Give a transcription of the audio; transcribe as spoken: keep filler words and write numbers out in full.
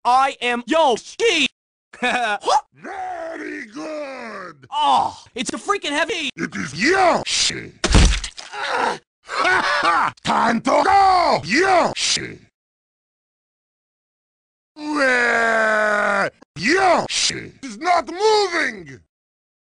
I am Yoshi! Very good! Oh, it's a freaking heavy! It is Yoshi! Time to go! Yoshi! Where? Yoshi is not moving!